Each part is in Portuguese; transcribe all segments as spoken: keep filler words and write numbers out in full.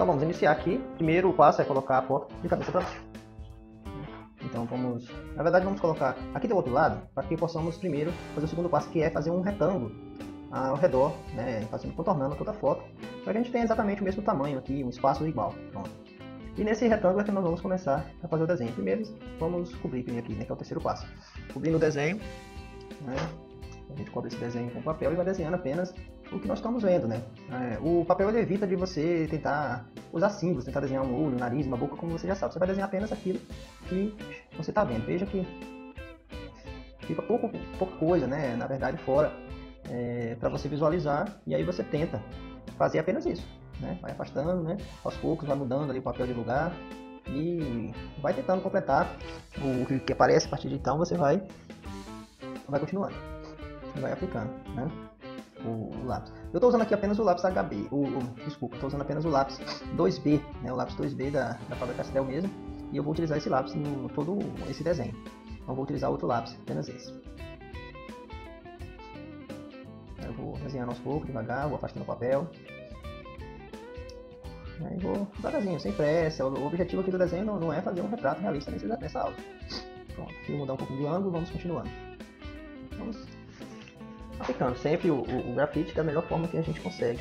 Então vamos iniciar aqui. Primeiro o passo é colocar a foto de cabeça para baixo. Então vamos, na verdade vamos colocar aqui do outro lado, para que possamos primeiro fazer o segundo passo, que é fazer um retângulo ao redor, né, fazendo, contornando toda a foto, para que a gente tenha exatamente o mesmo tamanho aqui, um espaço igual. Pronto. E nesse retângulo é que nós vamos começar a fazer o desenho. Primeiro vamos cobrir aqui, né, que é o terceiro passo. Cobrindo o desenho, né, a gente cobre esse desenho com papel e vai desenhando apenas o que nós estamos vendo, né? É, o papel ele evita de você tentar usar símbolos, tentar desenhar um olho, um nariz, uma boca, como você já sabe. Você vai desenhar apenas aquilo que você está vendo. Veja que fica pouco, pouca coisa, né? Na verdade, fora é, para você visualizar. E aí você tenta fazer apenas isso, né? Vai afastando, né? Aos poucos vai mudando ali o papel de lugar e vai tentando completar o que aparece. A partir de então você vai, vai continuando, vai aplicando, né? O, o lápis. Eu estou usando aqui apenas o lápis H B, o, o, desculpa, estou usando apenas o lápis dois B, né, o lápis dois B da, da Faber-Castell mesmo, e eu vou utilizar esse lápis no todo esse desenho. Não vou utilizar outro lápis, apenas esse. Eu vou desenhando aos poucos, devagar, vou afastando o papel. Aí vou devagarzinho, sem pressa. O objetivo aqui do desenho não, não é fazer um retrato realista nessa, nessa aula. Pronto, vou mudar um pouco de ângulo, vamos continuando. Vamos aplicando sempre o, o, o grafite da melhor forma que a gente consegue.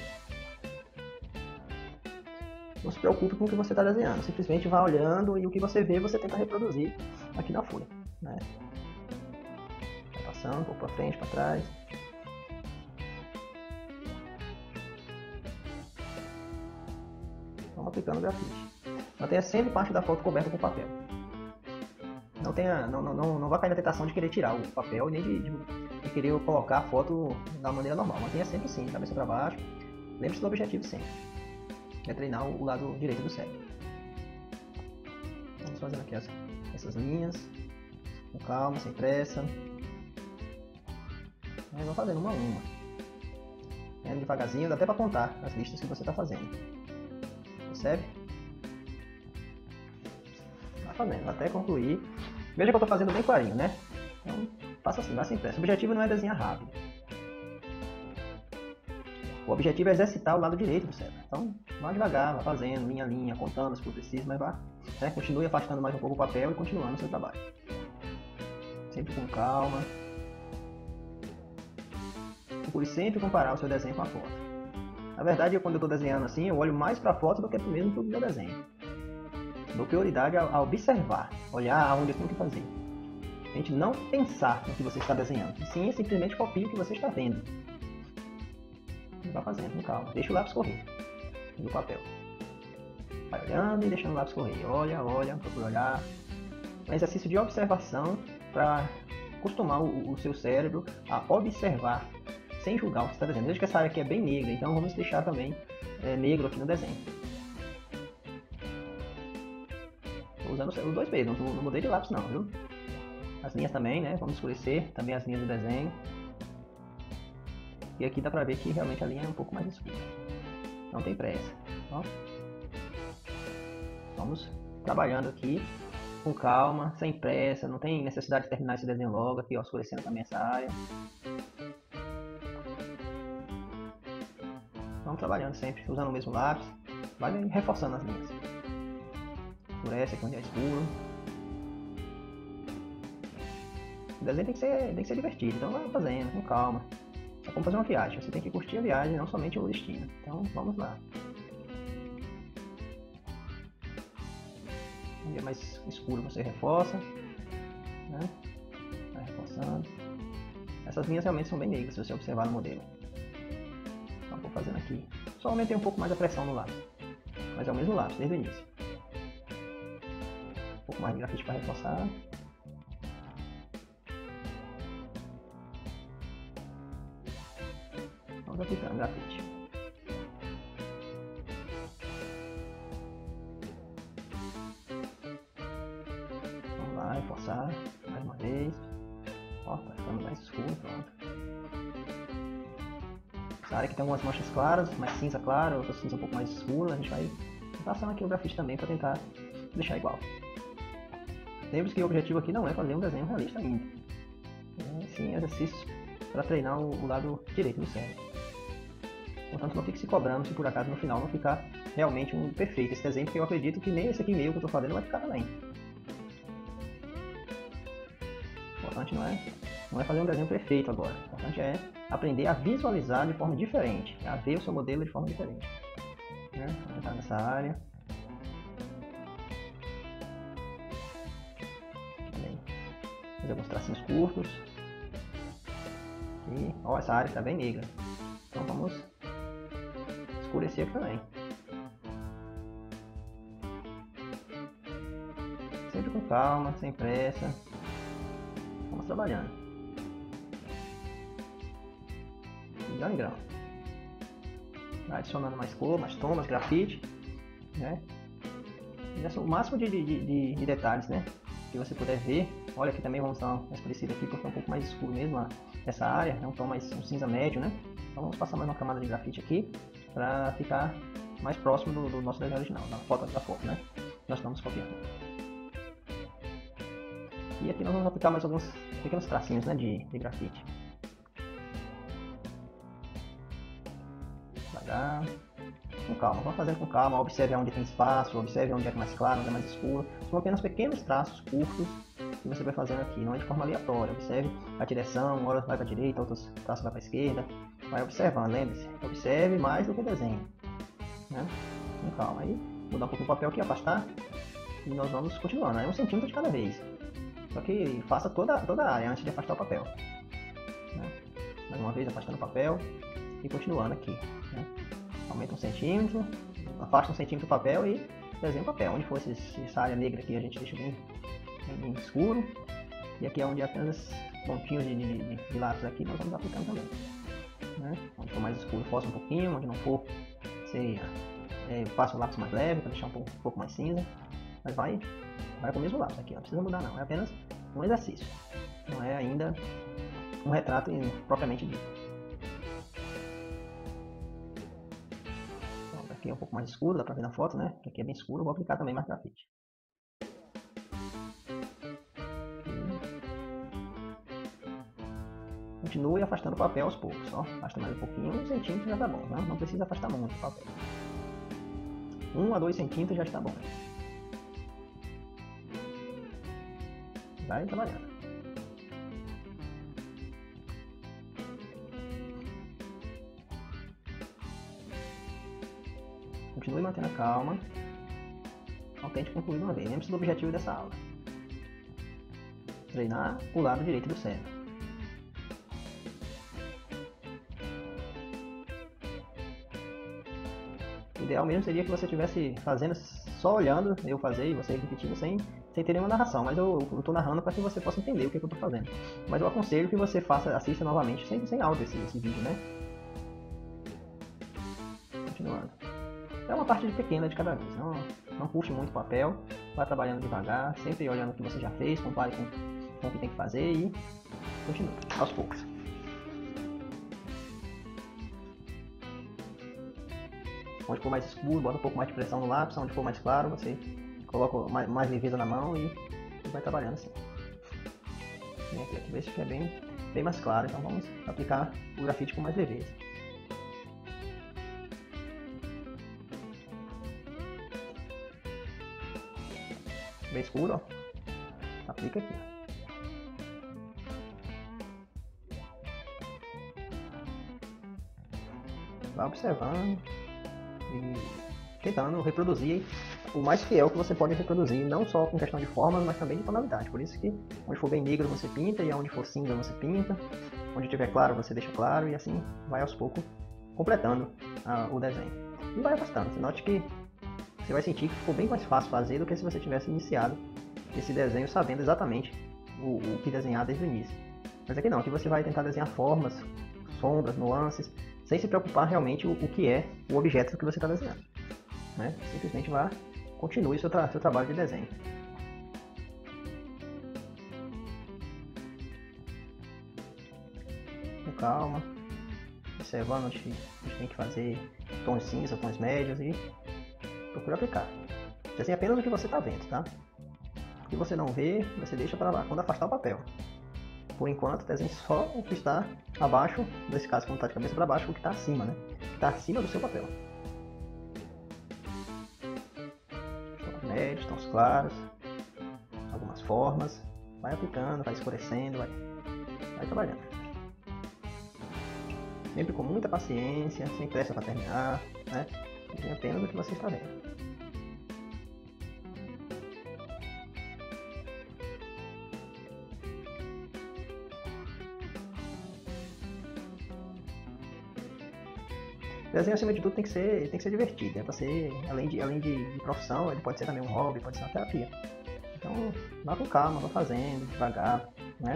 Não se preocupe com o que você está desenhando, simplesmente vá olhando e o que você vê você tenta reproduzir aqui na folha, né? Vai passando um pouco para frente, para trás. Vamos aplicando o grafite. Mantenha sempre parte da foto coberta com papel. Não, tenha, não, não, não vá cair na tentação de querer tirar o papel nem de, de, de querer colocar a foto da maneira normal. Mantenha sempre assim, cabeça para baixo. Lembre-se do objetivo sempre. É treinar o lado direito do cérebro. Vamos fazendo aqui as, essas linhas. Com calma, sem pressa. Aí vamos fazendo uma a uma. Indo devagarzinho, dá até para contar as listas que você está fazendo. Percebe? Vai fazendo, até concluir. Veja que eu estou fazendo bem clarinho, né? Então, faça assim, vá sem pressa. O objetivo não é desenhar rápido. O objetivo é exercitar o lado direito do cérebro. Então, vá devagar, vá fazendo, linha a linha, contando se for preciso, mas vá. Né? Continue afastando mais um pouco o papel e continuando o seu trabalho. Sempre com calma. Procure sempre comparar o seu desenho com a foto. Na verdade, quando eu estou desenhando assim, eu olho mais para a foto do que mesmo para o meu desenho. Dou prioridade a, a observar, olhar aonde eu tenho que fazer. A gente não pensar no que você está desenhando, e sim simplesmente copie o que você está vendo. E vai fazendo, com calma. Deixa o lápis correr no papel. Vai olhando e deixando o lápis correr. Olha, olha, procura olhar. Um exercício de observação para acostumar o, o seu cérebro a observar, sem julgar o que você está desenhando. Veja que essa área aqui é bem negra, então vamos deixar também é, negro aqui no desenho. Usando os dois B, não, não mudei de lápis não, viu? As linhas também, né? Vamos escurecer também as linhas do desenho. E aqui dá pra ver que realmente a linha é um pouco mais escura. Não tem pressa. Ó. Vamos trabalhando aqui com calma, sem pressa. Não tem necessidade de terminar esse desenho logo. Aqui, ó, escurecendo também essa área. Vamos trabalhando sempre, usando o mesmo lápis. Vai reforçando as linhas. Escurece aqui onde é escuro. O desenho tem que ser, tem que ser divertido, então vai fazendo, com calma. É como fazer uma viagem, você tem que curtir a viagem, não somente o destino. Então vamos lá. Onde é mais escuro você reforça, né? Vai reforçando. Essas linhas realmente são bem negras, se você observar no modelo. Então vou fazendo aqui. Só aumentei um pouco mais a pressão no lápis, mas é o mesmo lápis desde o início. Um pouco mais de grafite para reforçar. Vamos aplicando grafite. Vamos lá, reforçar mais uma vez. Ó, tá ficando mais escuro, pronto. Essa área aqui tem algumas manchas claras, mais cinza claro, outras cinza um pouco mais escuro. A gente vai passando aqui o grafite também para tentar deixar igual. Lembre-se que o objetivo aqui não é fazer um desenho realista ainda. É sim exercícios para treinar o, o lado direito do cérebro. Portanto, não fique se cobrando se por acaso no final não ficar realmente um perfeito esse desenho, porque eu acredito que nem esse aqui meio que eu estou fazendo vai ficar também. O importante não é, não é fazer um desenho perfeito agora. O importante é aprender a visualizar de forma diferente, a ver o seu modelo de forma diferente. Né? Vou entrar nessa área. Também fazer alguns tracinhos curtos. E ó, essa área está bem negra. Então vamos escurecer aqui também. Sempre com calma, sem pressa. Vamos trabalhando. De grão em grão. Vai adicionando mais cor, mais tom, mais grafite. Né? E o máximo de, de, de, de detalhes, né? Que você puder ver. Olha, aqui também vamos dar mais parecido aqui, porque é um pouco mais escuro mesmo ó, essa área. É um tom mais um cinza médio, né? Então vamos passar mais uma camada de grafite aqui para ficar mais próximo do, do nosso desenho original, da foto da foto, né? Nós estamos copiando. E aqui nós vamos aplicar mais alguns pequenos tracinhos, né, de, de grafite. Devagar. Com calma, vamos fazendo com calma. Observe onde tem espaço, observe onde é mais claro, onde é mais escuro. São apenas pequenos traços curtos que você vai fazendo aqui, não é de forma aleatória. Observe a direção, uma hora vai para a direita, outros traços vai para a esquerda. Vai observando, lembre-se, observe mais do que desenhe. Né? Com calma. Aí, mudar um pouco o papel aqui, afastar. E nós vamos continuando, é um centímetro de cada vez. Só que faça toda, toda a área antes de afastar o papel. Né? Mais uma vez afastando o papel e continuando aqui. Né? Aumenta um centímetro, afasta um centímetro do papel e desenha o papel. Onde for esse, essa área negra aqui a gente deixa bem, bem escuro. E aqui é onde apenas pontinhos de, de, de, de lápis aqui nós vamos aplicando também. Né? Onde for mais escuro, força um pouquinho, onde não for, você é, passa o lápis mais leve para deixar um pouco, um pouco mais cinza. Mas vai, vai com o mesmo lápis aqui, não precisa mudar não, é apenas um exercício. Não é ainda um retrato propriamente dito. Então, aqui é um pouco mais escuro, dá pra ver na foto, né? Aqui é bem escuro, vou aplicar também mais grafite. Continue afastando o papel aos poucos, ó. Afasta mais um pouquinho, um centímetro já tá bom, né? Não precisa afastar muito o papel. Um a dois centímetros já está bom. Vai trabalhando. Continue mantendo a calma. Não tente concluir de uma vez. Lembre-se do objetivo dessa aula. Treinar o lado direito do cérebro. O ideal mesmo seria que você estivesse fazendo, só olhando eu fazer e você repetindo sem, sem ter nenhuma narração. Mas eu estou narrando para que você possa entender o que, é que eu estou fazendo. Mas eu aconselho que você faça, assista novamente sem, sem áudio esse, esse vídeo, né? Continuando. É uma parte pequena de cada vez. Não, não puxe muito o papel. Vá trabalhando devagar, sempre olhando o que você já fez, compare com, com o que tem que fazer e continue, aos poucos. Onde for mais escuro, bota um pouco mais de pressão no lápis. Onde for mais claro, você coloca mais, mais leveza na mão e, e vai trabalhando assim. E aqui, aqui veja que é bem, bem mais claro, então vamos aplicar o grafite com mais leveza. Bem escuro, ó. Aplica aqui. Vai observando e tentando reproduzir o mais fiel que você pode reproduzir, não só com questão de formas, mas também de tonalidade. Por isso que onde for bem negro você pinta, e onde for cinza você pinta, onde tiver claro você deixa claro, e assim vai aos poucos completando ah, o desenho. E vai afastando. Você note que você vai sentir que ficou bem mais fácil fazer do que se você tivesse iniciado esse desenho sabendo exatamente o, o que desenhar desde o início. Mas aqui não, aqui você vai tentar desenhar formas, sombras, nuances, sem se preocupar realmente o, o que é o objeto que você está desenhando. Né? Simplesmente vá, continue seu, tra seu trabalho de desenho. Com calma, observando onde, onde tem que fazer tons cinza, tons médios e procura aplicar. Desenhe apenas o que você está vendo, tá? O que você não vê, você deixa para lá, quando afastar o papel. por enquanto, desenhe só o que está abaixo, nesse caso, quando está de cabeça para baixo, o que está acima, né? O que está acima do seu papel. Tons médios, tons claros, algumas formas. Vai aplicando, vai escurecendo, vai, vai trabalhando. Sempre com muita paciência, sem pressa para terminar, né? Desenhe apenas o que você está vendo. O desenho, acima de tudo, tem que ser, tem que ser divertido, né? Para ser, além, de, além de, de profissão, ele pode ser também um hobby, pode ser uma terapia. Então, vá com calma, vá fazendo, devagar, né?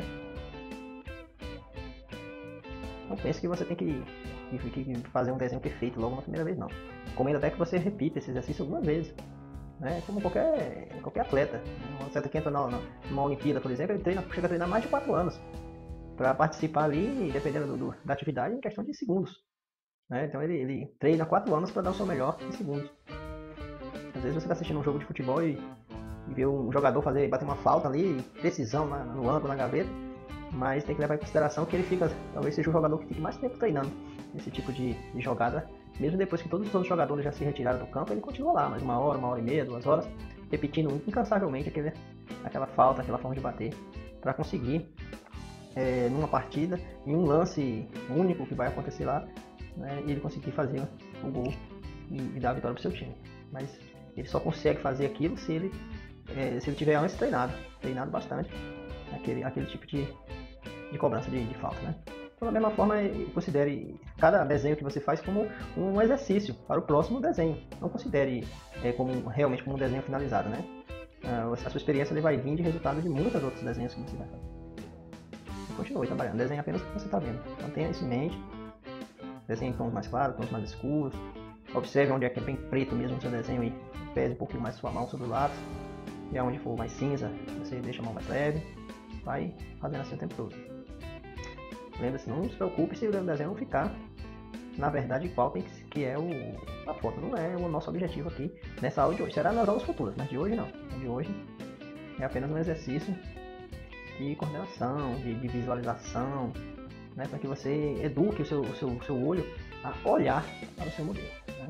Não pense que você tem que, que, que fazer um desenho perfeito logo na primeira vez, não. Recomendo até que você repita esse exercício algumas vezes, né? Como qualquer, qualquer atleta. Um atleta que entra na, numa Olimpíada, por exemplo, ele treina, chega a treinar mais de quatro anos para participar ali, dependendo do, do, da atividade, em questão de segundos. Né? Então ele, ele treina quatro anos para dar o seu melhor em segundos. Às vezes você está assistindo um jogo de futebol e, e vê um jogador fazer, bater uma falta ali, precisão na, no ângulo, na gaveta, mas tem que levar em consideração que ele fica, talvez seja o jogador que fique mais tempo treinando esse tipo de, de jogada, mesmo depois que todos os outros jogadores já se retiraram do campo, ele continua lá, mais uma hora, uma hora e meia, duas horas, repetindo incansavelmente aquele, aquela falta, aquela forma de bater, para conseguir, é, numa partida, em um lance único que vai acontecer lá, né, e ele conseguir fazer o gol e, e dar a vitória para o seu time. Mas ele só consegue fazer aquilo se ele, é, se ele tiver antes treinado, treinado bastante, aquele, aquele tipo de, de cobrança de, de falta. Né? Então, da mesma forma, considere cada desenho que você faz como um exercício para o próximo desenho. Não considere é, como, realmente como um desenho finalizado. Né? A sua experiência vai vir de resultado de muitos outros desenhos que você vai fazer. Continue trabalhando, desenhe apenas o que você está vendo. Mantenha isso em mente. Desenhe tons mais claros, tons mais escuros. Observe onde é que é bem preto mesmo o seu desenho e pese um pouquinho mais sua mão sobre o lápis. E onde for mais cinza, você deixa a mão mais leve. Vai fazendo assim o tempo todo. Lembre-se, não se preocupe se o desenho não ficar, na verdade, igual tem que, que é o, a foto. Não é o nosso objetivo aqui nessa aula de hoje. Será nas aulas futuras, mas de hoje não. De hoje é apenas um exercício de coordenação, de, de visualização, né, para que você eduque o seu, o seu, o seu olho a olhar para o seu modelo. Né?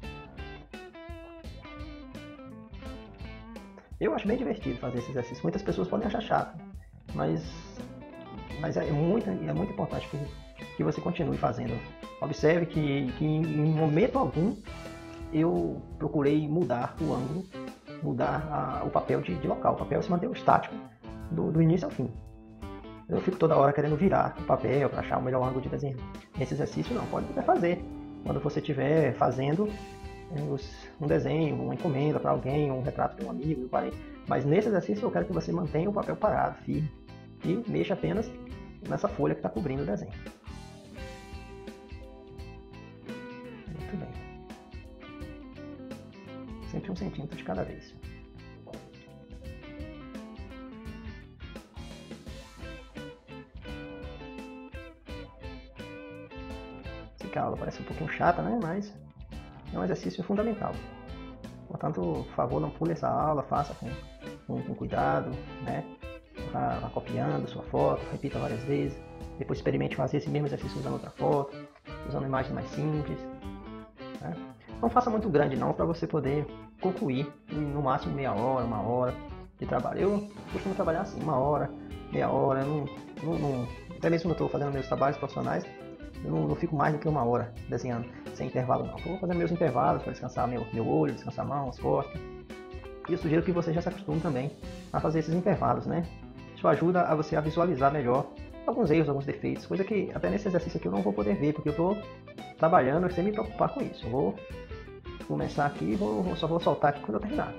Eu acho bem divertido fazer esse exercício. Muitas pessoas podem achar chato, mas, mas é, muito, é muito importante que, que você continue fazendo. Observe que, que em momento algum eu procurei mudar o ângulo, mudar a, o papel de, de local. O papel se manteve estático do, do início ao fim. Eu fico toda hora querendo virar o papel para achar o melhor ângulo de desenho. Nesse exercício não, pode até fazer. Quando você estiver fazendo um desenho, uma encomenda para alguém, um retrato de um amigo, um parente. Mas nesse exercício eu quero que você mantenha o papel parado, firme, e mexa apenas nessa folha que está cobrindo o desenho. Muito bem. Sempre um centímetro de cada vez. Que a aula parece um pouquinho chata, né? Mas é um exercício fundamental. Portanto, por favor, não pule essa aula, faça com, com, com cuidado, né? Vá, vá copiando sua foto, repita várias vezes. Depois experimente fazer esse mesmo exercício usando outra foto, usando imagens mais simples. Né? Não faça muito grande não, para você poder concluir em no máximo meia hora, uma hora de trabalho. Eu costumo trabalhar assim, uma hora, meia hora. Não, não, não, até mesmo quando eu estou fazendo meus trabalhos profissionais, eu não, não fico mais do que uma hora desenhando, sem intervalo não. Eu vou fazendo meus intervalos para descansar meu, meu olho, descansar a mão, as costas. E eu sugiro que você já se acostume também a fazer esses intervalos, né? Isso ajuda a você a visualizar melhor alguns erros, alguns defeitos, coisa que até nesse exercício aqui eu não vou poder ver, porque eu estou trabalhando sem me preocupar com isso. Eu vou começar aqui e vou, só vou soltar aqui quando eu terminar.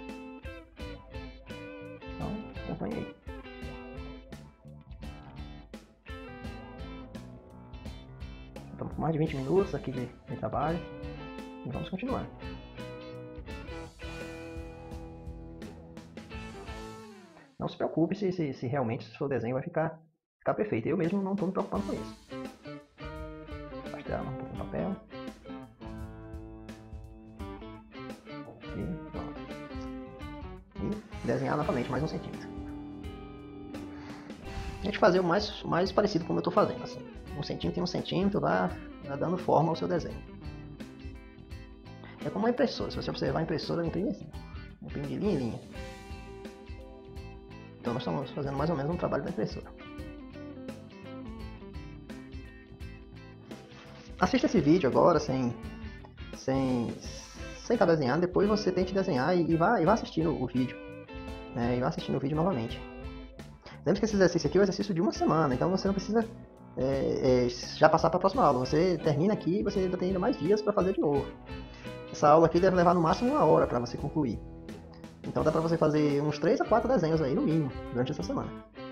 Então, acompanhe aí. Estamos com mais de vinte minutos aqui de, de trabalho e vamos continuar. Não se preocupe se, se, se realmente o seu desenho vai ficar, ficar perfeito. Eu mesmo não estou me preocupando com isso. Rastrear um pouco no papel. E pronto. E desenhar novamente mais um centímetro. A gente fazer o mais, mais parecido como eu estou fazendo, assim. Um centímetro em um centímetro, vá, vá dando forma ao seu desenho. É como uma impressora, se você observar a impressora, ela imprime assim. Imprime de linha em linha. Então nós estamos fazendo mais ou menos um trabalho da impressora. Assista esse vídeo agora, sem sem sem estar desenhando, depois você tente desenhar e, e, vá, e vá assistindo o vídeo. Né, e vá assistindo o vídeo novamente. Lembre que esse exercício aqui é o exercício de uma semana, então você não precisa é, é, já passar para a próxima aula. Você termina aqui e você ainda tem ainda mais dias para fazer de novo. Essa aula aqui deve levar no máximo uma hora para você concluir. Então dá para você fazer uns três a quatro desenhos aí no mínimo durante essa semana.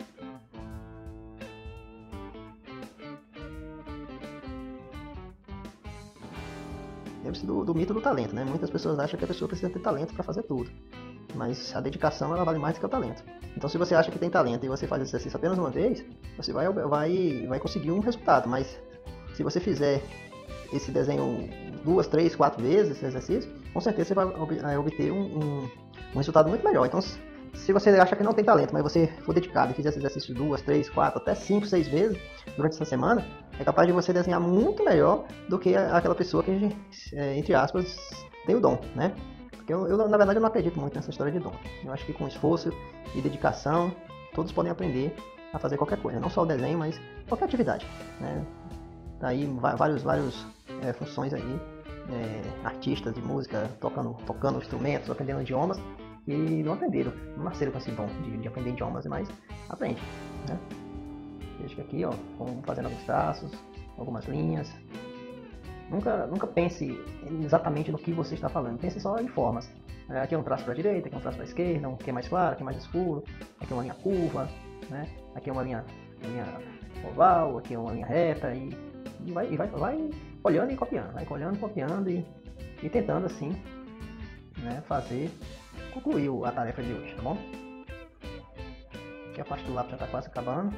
Lembre-se do, do mito do talento, né? Muitas pessoas acham que a pessoa precisa ter talento para fazer tudo. Mas a dedicação ela vale mais do que o talento. Então se você acha que tem talento e você faz esse exercício apenas uma vez, você vai, vai, vai conseguir um resultado. Mas se você fizer esse desenho duas, três, quatro vezes, esse exercício, com certeza você vai obter um, um, um resultado muito melhor. Então se você acha que não tem talento, mas você for dedicado e fizer esse exercício duas, três, quatro, até cinco, seis vezes durante essa semana, é capaz de você desenhar muito melhor do que aquela pessoa que, entre aspas, tem o dom, né? Porque eu, eu, na verdade, eu não acredito muito nessa história de dom. Eu acho que com esforço e dedicação, todos podem aprender a fazer qualquer coisa. Não só o desenho, mas qualquer atividade, né? Tá aí vários, vários é, funções aí, é, artistas de música tocando, tocando instrumentos, aprendendo idiomas, e não aprenderam, não nasceram com esse dom de, de aprender idiomas, mas aprende, né? Veja que aqui, ó, vamos fazendo alguns traços, algumas linhas. Nunca, nunca pense exatamente no que você está falando, pense só em formas. Aqui é um traço para a direita, aqui é um traço para a esquerda, aqui é mais claro, aqui é mais escuro, aqui é uma linha curva, né? Aqui é uma linha, linha oval, aqui é uma linha reta, e, e, vai, e vai, vai olhando e copiando, vai olhando, copiando e, e tentando assim, né, fazer, concluir a tarefa de hoje, tá bom? Aqui a parte do lápis já está quase acabando.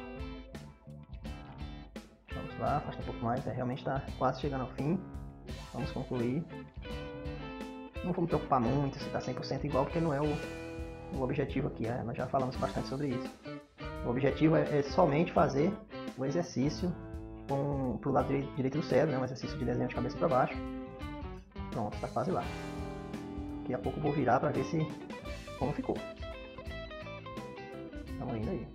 Vamos lá, afasta um pouco mais, é, realmente está quase chegando ao fim. Vamos concluir. Não vou me preocupar muito se está cem por cento igual, porque não é o, o objetivo aqui, é, nós já falamos bastante sobre isso. O objetivo é, é somente fazer o exercício para o lado direito, direito do cérebro, né, um exercício de desenho de cabeça para baixo. Pronto, está quase lá. Daqui a pouco eu vou virar para ver se como ficou. Estamos indo aí.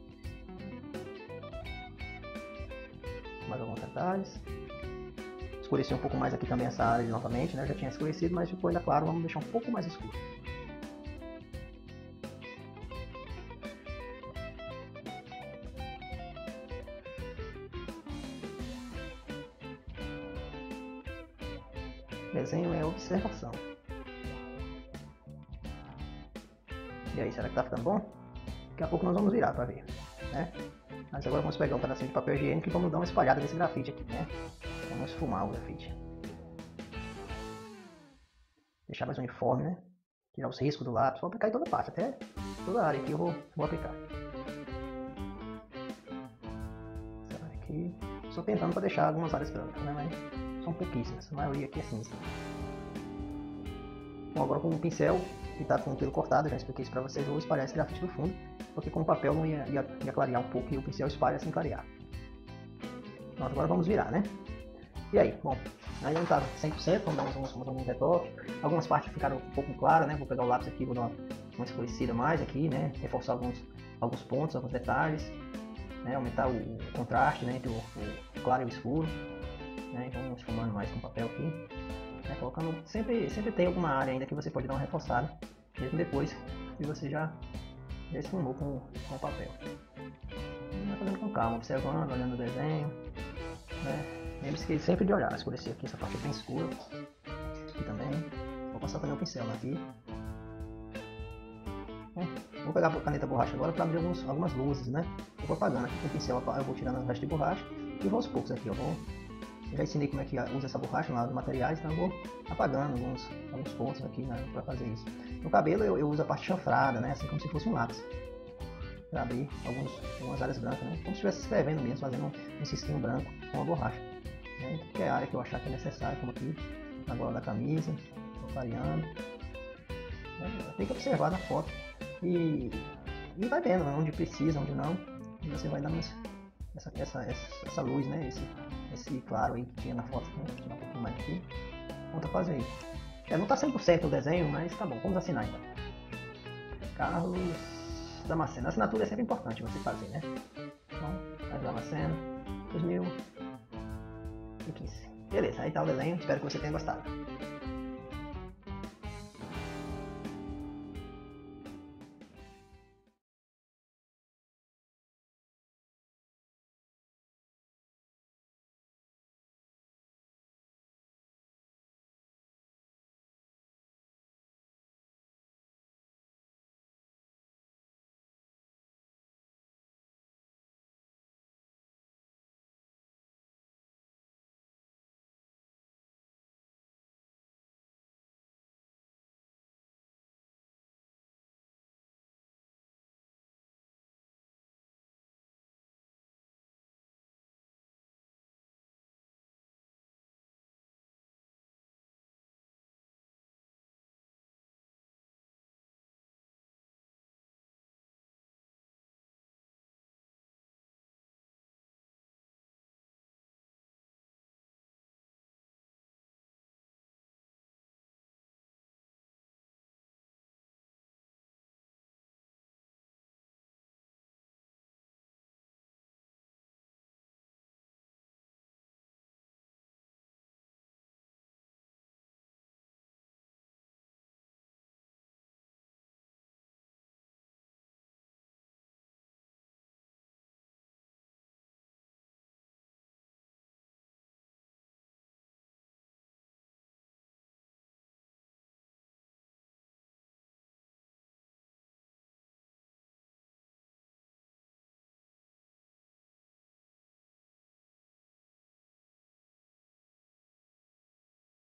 Mais alguns detalhes. Escureci um pouco mais aqui também essa área novamente, né? Eu já tinha escurecido, mas ficou ainda claro, vamos deixar um pouco mais escuro. Desenho é observação. E aí, será que tá ficando bom? Daqui a pouco nós vamos virar para ver, né? Mas agora vamos pegar um pedacinho de papel higiênico e vamos dar uma espalhada nesse grafite aqui, né? Vamos esfumar o grafite. Deixar mais uniforme, né? Tirar os riscos do lápis. Vou aplicar em toda parte, até toda a área aqui eu vou, vou aplicar. Essa área aqui. Estou tentando para deixar algumas áreas brancas, né? Mas são pouquíssimas. A maioria aqui é cinza. Bom, agora com o pincel que está com o pelo cortado, já expliquei isso para vocês, eu vou espalhar esse grafite no fundo, porque com o papel não ia, ia, ia clarear um pouco e o pincel espalha sem clarear. Pronto, agora vamos virar, né? E aí, bom, ainda não está cem por cento, vamos dar uns, uns, uns retoques. Algumas partes ficaram um pouco claras, né? Vou pegar o lápis aqui, vou dar uma, uma escurecida mais aqui, né? Reforçar alguns, alguns pontos, alguns detalhes, né? Aumentar o, o contraste, né? Entre o, o claro e o escuro, né? Então vamos esfumando mais com o papel aqui. Né, colocando, sempre, sempre tem alguma área ainda que você pode dar uma reforçada, mesmo depois que você já, já esfumou com, com o papel. E vai fazendo com calma, observando, olhando o desenho. Né? Lembre-se que sempre de olhar, escurecer aqui, essa parte é bem escura. Aqui também. Vou passar também o pincel aqui. Bom, vou pegar a caneta borracha agora para abrir alguns, algumas luzes, né? Eu vou apagando aqui com o pincel, eu vou tirando o resto de borracha e vou aos poucos aqui, eu vou. Eu já ensinei como é que usa essa borracha lá nos materiais, então eu vou apagando alguns, alguns pontos aqui, né, para fazer isso. No cabelo eu, eu uso a parte chanfrada, né, assim como se fosse um lápis, para abrir alguns, algumas áreas brancas, né, como se estivesse escrevendo mesmo, fazendo um, um cisquinho branco com a borracha. Né, então, qualquer área que eu achar que é necessário, como aqui na gola da camisa, estou variando. Né, tem que observar na foto e, e vai vendo, né, onde precisa, onde não. E você vai dando essa, essa, essa, essa luz, né? Esse, esse claro aí que tinha na foto, né? Vou tirar um pouquinho mais aqui. Conta quase aí. É, não tá cem por cento o desenho, mas tá bom, vamos assinar então. Carlos Damasceno. A assinatura é sempre importante você fazer, né? Então, Carlos Damasceno, dois mil e quinze. Beleza, aí tá o desenho, espero que você tenha gostado.